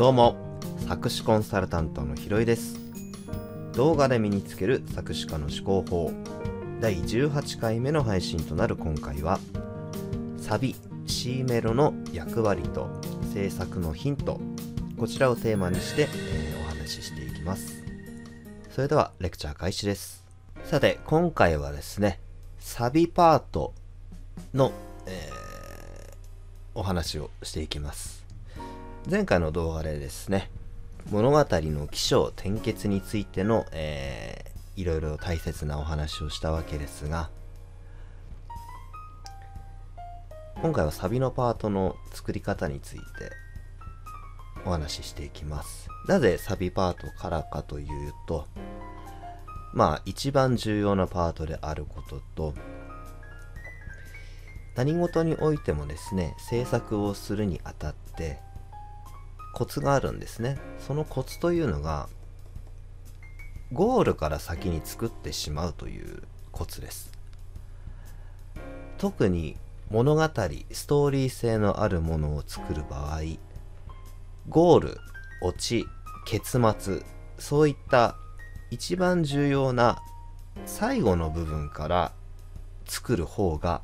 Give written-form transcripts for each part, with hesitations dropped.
どうも、作詞コンサルタントのひろいです。動画で身につける作詞家の思考法第18回目の配信となる今回は、サビ C メロの役割と制作のヒント、こちらをテーマにして、お話ししていきます。それではレクチャー開始です。さて、今回はですね、サビパートの、お話をしていきます。前回の動画でですね、物語の起承転結についての、いろいろ大切なお話をしたわけですが、今回はサビのパートの作り方についてお話ししていきます。なぜサビパートからかというと、一番重要なパートであることと、何事においてもですね、制作をするにあたってコツがあるんですね。そのコツというのが、ゴールから先に作ってしまうというコツです。特に物語、ストーリー性のあるものを作る場合、ゴール、オチ、結末、そういった一番重要な最後の部分から作る方が、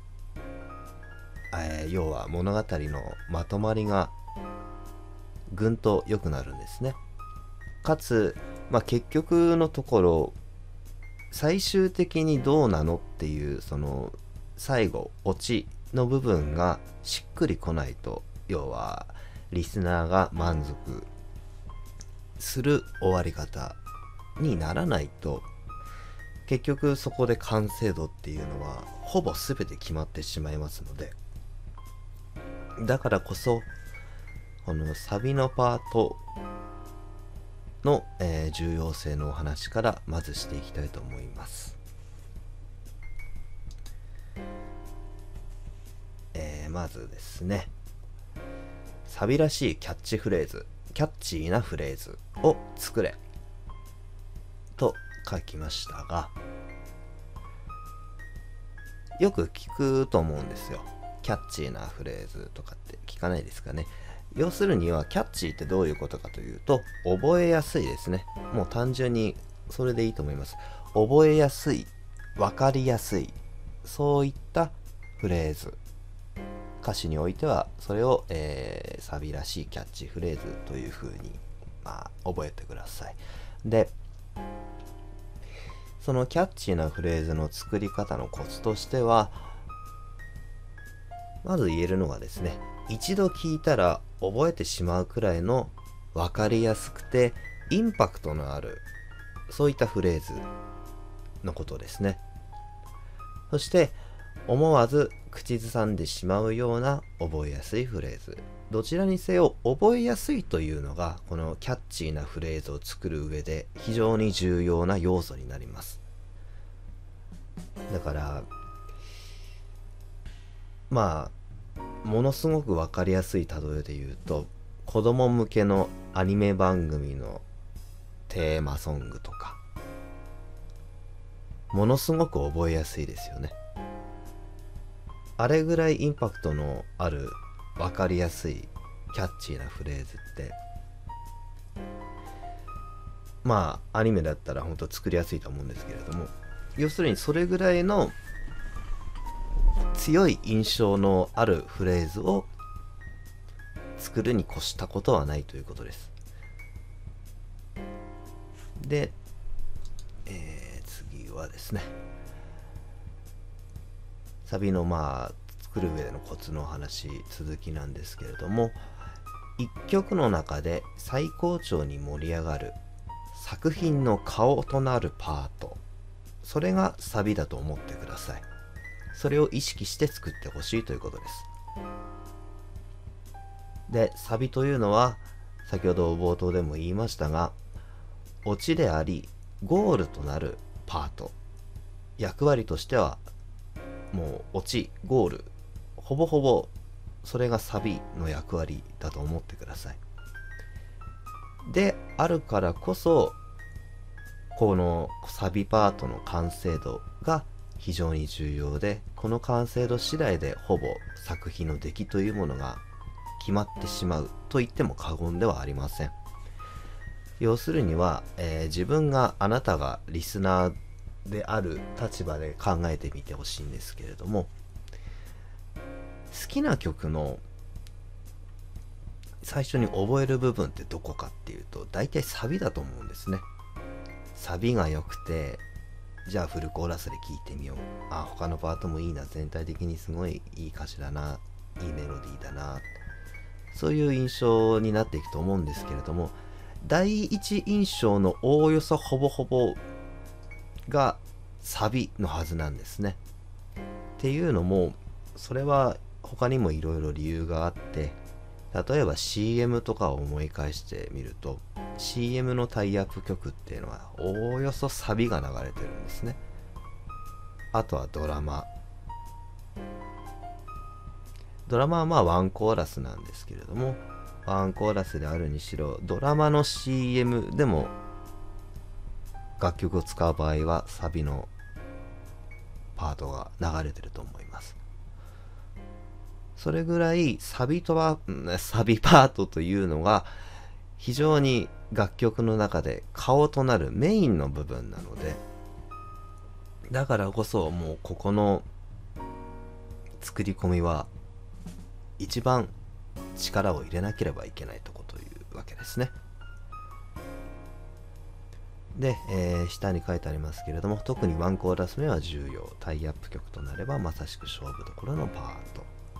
要は物語のまとまりがぐんと良くなるんですね。かつ、結局のところ最終的にどうなのっていう、その最後オチの部分がしっくりこないと、要はリスナーが満足する終わり方にならないと、結局そこで完成度っていうのはほぼ全て決まってしまいますので、だからこそこのサビのパートの、重要性のお話からまずしていきたいと思います。まずですね、サビらしいキャッチフレーズ、キャッチーなフレーズを作れと書きましたが、よく聞くと思うんですよ。キャッチーなフレーズとかって聞かないですかね。要するには、キャッチーってどういうことかというと、覚えやすいですね。もう単純にそれでいいと思います。覚えやすい、わかりやすい、そういったフレーズ。歌詞においてはそれを、サビらしいキャッチフレーズというふうに、覚えてください。で、そのキャッチーなフレーズの作り方のコツとしては、まず言えるのがですね、一度聞いたら覚えてしまうくらいの分かりやすくてインパクトのある、そういったフレーズのことですね。そして思わず口ずさんでしまうような覚えやすいフレーズ、どちらにせよ覚えやすいというのがこのキャッチーなフレーズを作る上で非常に重要な要素になります。だからものすごく分かりやすい例えで言うと、子供向けのアニメ番組のテーマソングとか、ものすごく覚えやすいですよね。あれぐらいインパクトのある分かりやすいキャッチーなフレーズって、アニメだったら本当作りやすいと思うんですけれども、要するにそれぐらいの強い印象のあるフレーズを作るに越したことはないということです。で、次はですね、サビの作る上でのコツのお話、続きなんですけれども、一曲の中で最高潮に盛り上がる作品の顔となるパート、それがサビだと思ってください。それを意識して作ってほしいということです。で、サビというのは先ほど冒頭でも言いましたが、オチでありゴールとなるパート、役割としてはもうオチ、ゴール、ほぼほぼそれがサビの役割だと思ってください。であるからこそ、このサビパートの完成度が非常に重要で、この完成度次第でほぼ作品の出来というものが決まってしまうと言っても過言ではありません。要するには、自分があなたがリスナーである立場で考えてみてほしいんですけれども、好きな曲の最初に覚える部分ってどこかっていうと、大体サビだと思うんですね。サビが良くて、じゃあフルコーラスで聴いてみよう。他のパートもいいな、全体的にすごいいい歌詞だな、いいメロディーだな、そういう印象になっていくと思うんですけれども、第一印象のおおよそほぼほぼがサビのはずなんですね。っていうのも、それは他にもいろいろ理由があって、例えば CM とかを思い返してみると、 CM のタイアップ曲っていうのはおおよそサビが流れてるんですね。あとはドラマはまあワンコーラスなんですけれども、ワンコーラスであるにしろ、ドラマの CM でも楽曲を使う場合はサビのパートが流れてると思います。それぐらいサビパートというのが非常に楽曲の中で顔となるメインの部分なので、だからこそもうここの作り込みは一番力を入れなければいけないとこというわけですね。で、下に書いてありますけれども、特にワンコーラス目は重要。タイアップ曲となればまさしく勝負どころのパート。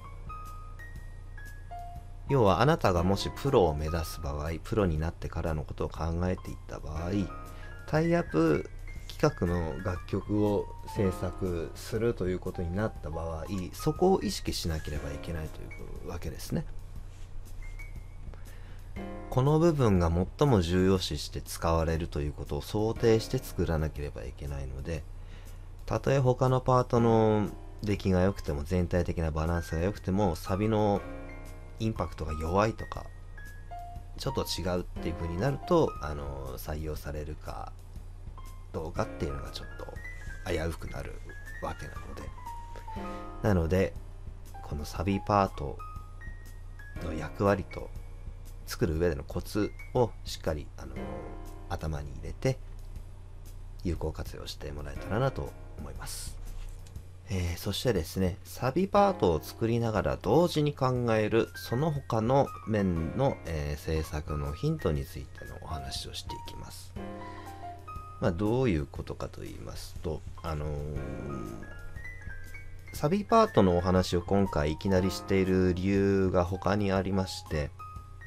要はあなたがもしプロを目指す場合、プロになってからのことを考えていった場合、タイアップ企画の楽曲を制作するということになった場合、そこを意識しなければいけないというわけですね。この部分が最も重要視して使われるということを想定して作らなければいけないので、たとえ他のパートの出来が良くても、全体的なバランスが良くても、サビのインパクトが弱いとかちょっと違うっていう風になると、採用されるかどうかっていうのがちょっと危うくなるわけなので、このサビパートの役割と作る上でのコツをしっかり、頭に入れて有効活用してもらえたらなと思います。そしてですね、サビパートを作りながら同時に考えるその他の面の、制作のヒントについてのお話をしていきます。どういうことかと言いますと、サビパートのお話を今回いきなりしている理由が他にありまして、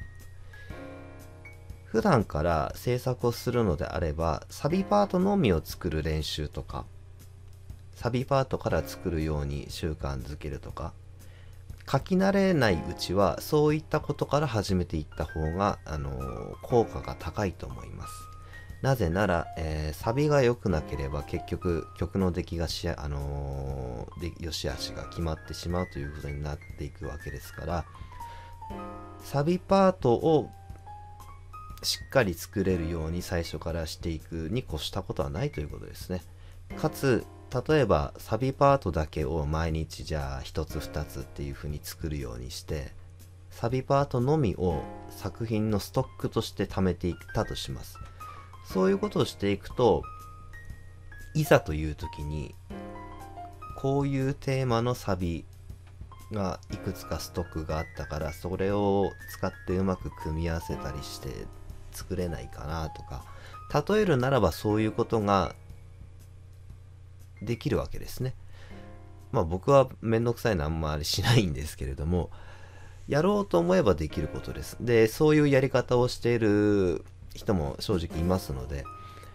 普段から制作をするのであれば、サビパートのみを作る練習とか、サビパートから作るように習慣づけるとか、書き慣れないうちはそういったことから始めていった方が、効果が高いと思います。なぜなら、サビが良くなければ結局曲の出来が良し悪しが決まってしまうということになっていくわけですから、サビパートをしっかり作れるように最初からしていくに越したことはないということですね。かつ、例えばサビパートだけを毎日じゃあ1つ2つっていう風に作るようにして、サビパートのみを作品のストックとして貯めていったとします。そういうことをしていくと、いざという時にこういうテーマのサビがいくつかストックがあったから、それを使ってうまく組み合わせたりして作れないかなとか、例えるならばそういうことができるわけですね。僕はめんどくさいのあんまりしないんですけれども、やろうと思えばできることです。で、そういうやり方をしている人も正直いますので、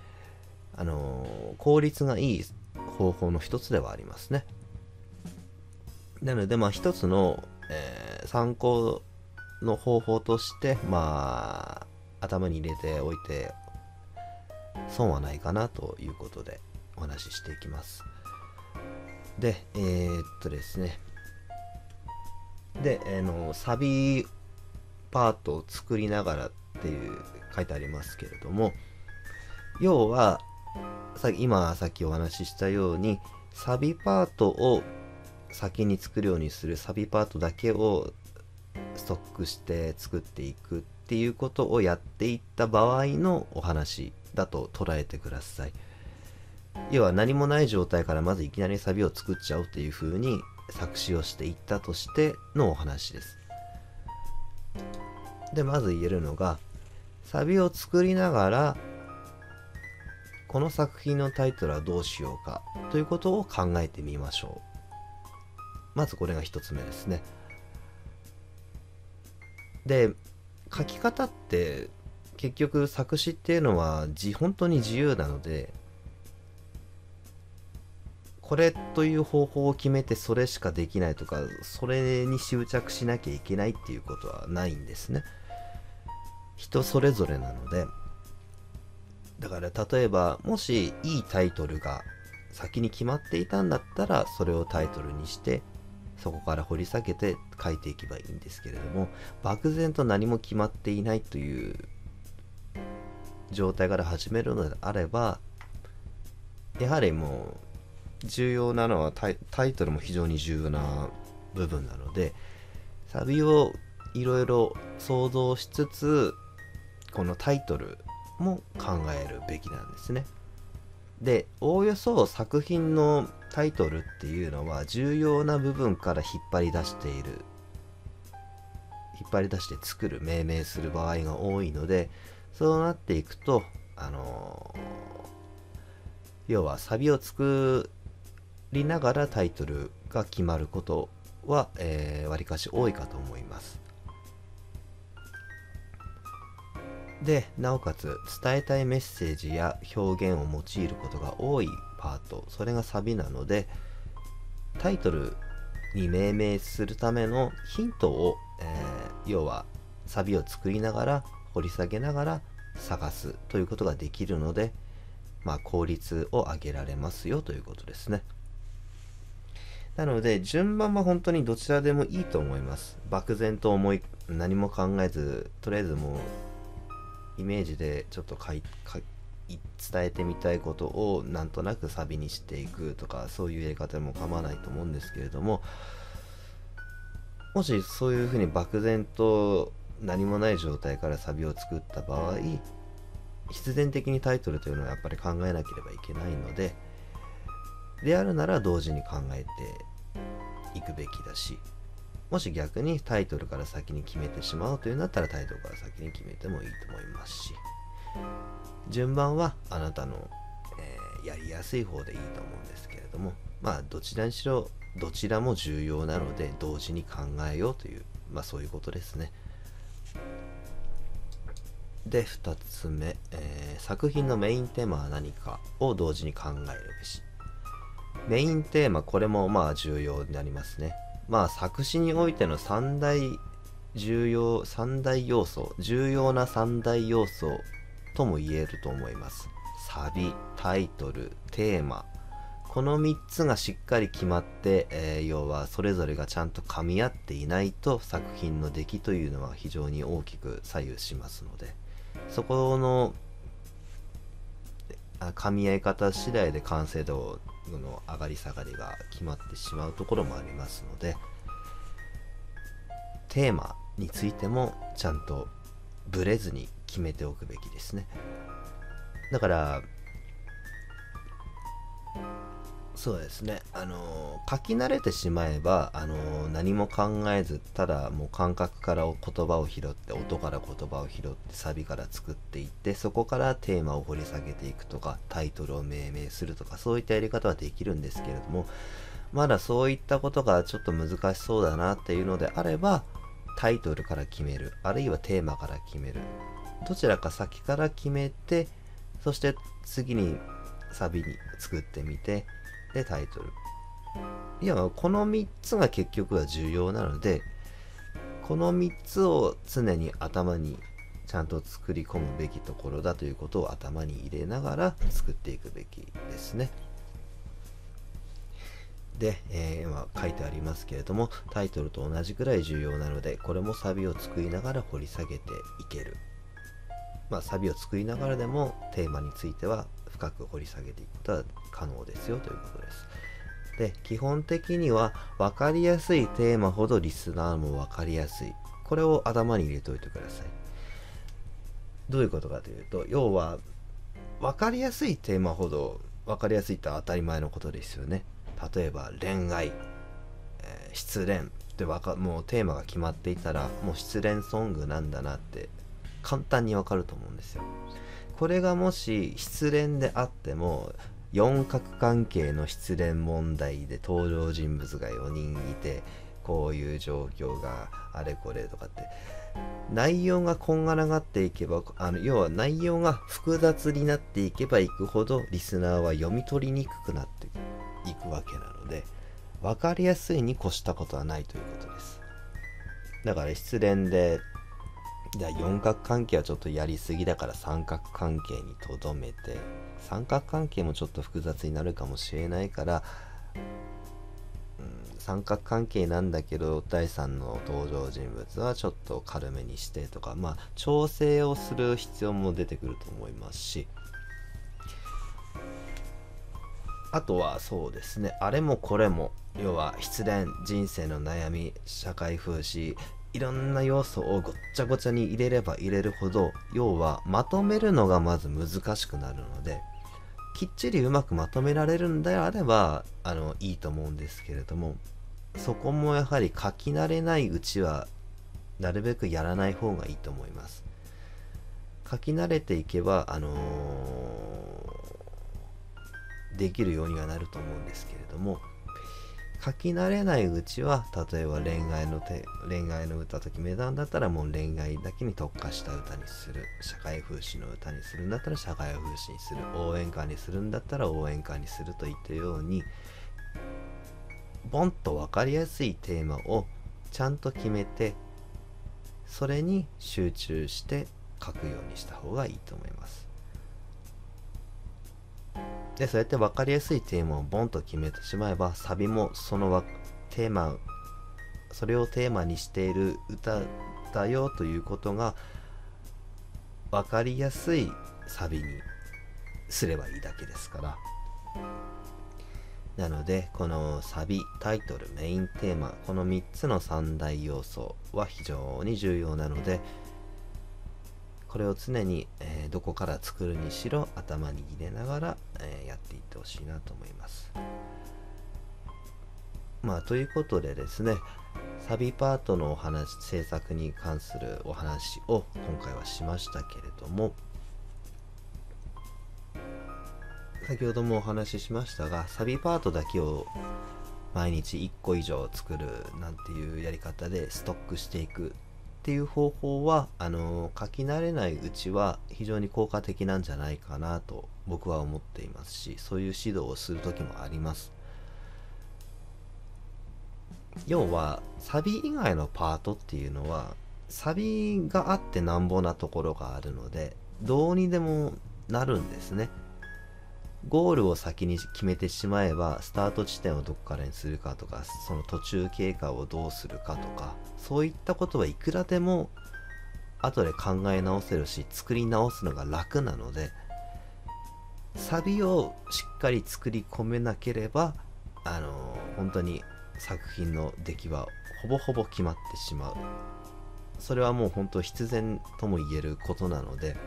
効率がいい方法の一つではありますね。なので、一つの、参考の方法として、頭に入れておいて損はないかなということでお話ししていきます。で、ですね。で、サビパートを作りながらっていう書いてありますけれども、要はさっきお話ししたように、サビパートを先に作るようにする、サビパートだけをストックして作っていくっていうことをやっていった場合のお話だと捉えてください。要は何もない状態からまずいきなりサビを作っちゃおうっていう風に作詞をしていったとしてのお話です。で、まず言えるのが、サビを作りながらこの作品のタイトルはどうしようかということを考えてみましょう。まずこれが一つ目ですね。で、書き方って結局作詞っていうのは本当に自由なので、これという方法を決めてそれしかできないとか、それに執着しなきゃいけないっていうことはないんですね。人それぞれなので、だから例えばもしいいタイトルが先に決まっていたんだったら、それをタイトルにしてそこから掘り下げて書いていけばいいんですけれども、漠然と何も決まっていないという状態から始めるのであれば、やはりもう重要なのはタイトルも非常に重要な部分なので、サビをいろいろ想像しつつこのタイトルも考えるべきなんですね。で、おおよそ作品のタイトルっていうのは重要な部分から引っ張り出して作る、命名する場合が多いので、そうなっていくと要はサビを作りながらタイトルが決まることはわりかし多いかと思います。で、なおかつ伝えたいメッセージや表現を用いることが多いパート、それがサビなので、タイトルに命名するためのヒントを、要はサビを作りながら掘り下げながら探すということができるので、効率を上げられますよということですね。なので順番は本当にどちらでもいいと思います。漠然と何も考えず、とりあえずもうイメージでちょっと伝えてみたいことをなんとなくサビにしていくとか、そういうやり方でも構わないと思うんですけれども、もしそういうふうに漠然と何もない状態からサビを作った場合、必然的にタイトルというのはやっぱり考えなければいけないので、であるなら同時に考えていくべきだし、もし逆にタイトルから先に決めてしまうというんだったらタイトルから先に決めてもいいと思いますし、順番はあなたの、やりやすい方でいいと思うんですけれども、どちらにしろどちらも重要なので同時に考えようという、そういうことですね。で、2つ目、作品のメインテーマは何かを同時に考えるべし。メインテーマ、これも重要になりますね。作詞においての重要な三大要素とも言えると思います。サビ、タイトル、テーマ、この3つがしっかり決まって、要はそれぞれがちゃんと噛み合っていないと作品の出来というのは非常に大きく左右しますので、そこの噛み合い方次第で完成度の上がり下がりが決まってしまうところもありますので、テーマについてもちゃんとブレずに決めておくべきですね。だからそうですね、書き慣れてしまえば何も考えず、ただもう感覚から言葉を拾って、音から言葉を拾ってサビから作っていって、そこからテーマを掘り下げていくとか、タイトルを命名するとか、そういったやり方はできるんですけれども、まだそういったことがちょっと難しそうだなっていうのであれば、タイトルから決める、あるいはテーマから決める、どちらか先から決めて、そして次にサビに作ってみて、でタイトル、この3つが結局は重要なので、この3つを常に頭にちゃんと作り込むべきところだということを頭に入れながら作っていくべきですね。で、今書いてありますけれども、タイトルと同じくらい重要なので、これもサビを作りながら掘り下げていける。サビを作りながらでもテーマについては深く掘り下げていくことは可能ですよということです。で、基本的には分かりやすいテーマほどリスナーも分かりやすい。 これを頭に入れておいてください。どういうことかというと、要は分かりやすいテーマほど分かりやすいって当たり前のことですよね。例えば恋愛、失恋ってもうテーマが決まっていたら、もう失恋ソングなんだなって簡単に分かると思うんですよ。これがもし失恋であっても、四角関係の失恋問題で登場人物が4人いて、こういう状況があれこれとかって、内容がこんがらがっていけば、要は内容が複雑になっていけばいくほど、リスナーは読み取りにくくなっていくわけなので、分かりやすいに越したことはないということです。だから失恋で、じゃあ四角関係はちょっとやりすぎだから三角関係にとどめて、三角関係もちょっと複雑になるかもしれないから、三角関係なんだけど第三の登場人物はちょっと軽めにしてとか、調整をする必要も出てくると思いますし、あとはそうですね、あれもこれも、要は失恋、人生の悩み、社会風刺、いろんな要素をごっちゃごちゃに入れれば入れるほど、要はまとめるのがまず難しくなるので、きっちりうまくまとめられるんであればいいと思うんですけれども、そこもやはり書き慣れないうちはなるべくやらない方がいいと思います。書き慣れていけばできるようにはなると思うんですけれども、書き慣れないうちは、例えば恋愛の歌と決めたんだったら、もう恋愛だけに特化した歌にする、社会風刺の歌にするんだったら社会風刺にする、応援歌にするんだったら応援歌にするといったように、ボンと分かりやすいテーマをちゃんと決めて、それに集中して書くようにした方がいいと思います。で、そうやって分かりやすいテーマをボンと決めてしまえば、サビもそれをテーマにしている歌だよということが分かりやすいサビにすればいいだけですから。なので、このサビ、タイトル、メインテーマ、この3つの3大要素は非常に重要なので、これを常に、どこから作るにしろ頭に入れながら、やっていってほしいなと思います。ということでですね、サビパートのお話、制作に関するお話を今回はしましたけれども、先ほどもお話ししましたが、サビパートだけを毎日1個以上作るなんていうやり方でストックしていくっていう方法は書き慣れないうちは非常に効果的なんじゃないかなと僕は思っていますし、そういう指導をする時もあります。要はサビ以外のパートっていうのは、サビがあってなんぼなところがあるので、どうにでもなるんですね。ゴールを先に決めてしまえば、スタート地点をどこからにするかとか、その途中経過をどうするかとか、そういったことはいくらでも後で考え直せるし、作り直すのが楽なので、サビをしっかり作り込めなければ本当に作品の出来はほぼほぼ決まってしまう。それはもう本当必然とも言えることなので、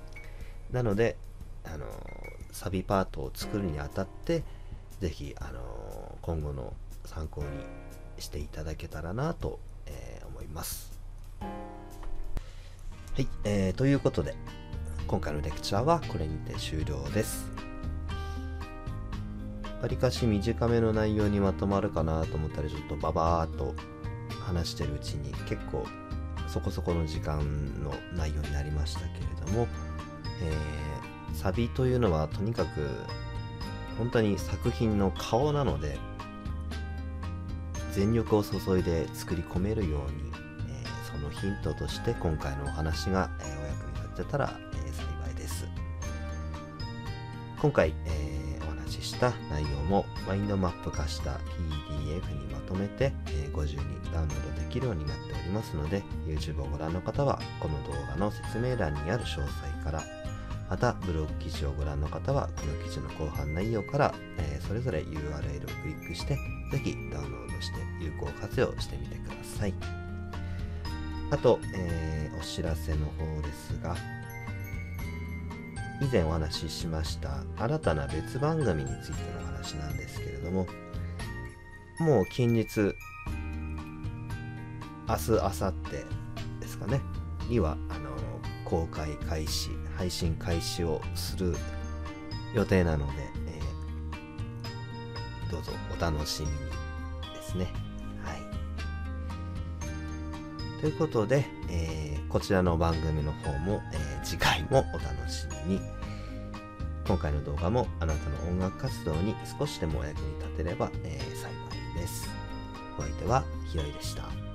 サビパートを作るにあたってぜひ今後の参考にしていただけたらなと、思います。はい、ということで今回のレクチャーはこれにて終了です。わりかし短めの内容にまとまるかなと思ったら、ちょっとババーっと話してるうちに結構そこそこの時間の内容になりましたけれども、サビというのはとにかく本当に作品の顔なので、全力を注いで作り込めるように、そのヒントとして今回のお話が、お役に立ってたら、幸いです。今回、お話しした内容もマインドマップ化した PDF にまとめて、ご自由にダウンロードできるようになっておりますので、 YouTube をご覧の方はこの動画の説明欄にある詳細から、またブログ記事をご覧の方はこの記事の後半内容から、それぞれ URL をクリックしてぜひダウンロードして有効活用してみてください。 あと、お知らせの方ですが、以前お話ししました新たな別番組についての話なんですけれども、もう近日、明日、明後日ですかねには公開開始、配信開始をする予定なので、どうぞお楽しみにですね。はい。ということで、こちらの番組の方も、次回もお楽しみに。今回の動画もあなたの音楽活動に少しでもお役に立てれば、幸いです。お相手はひろいでした。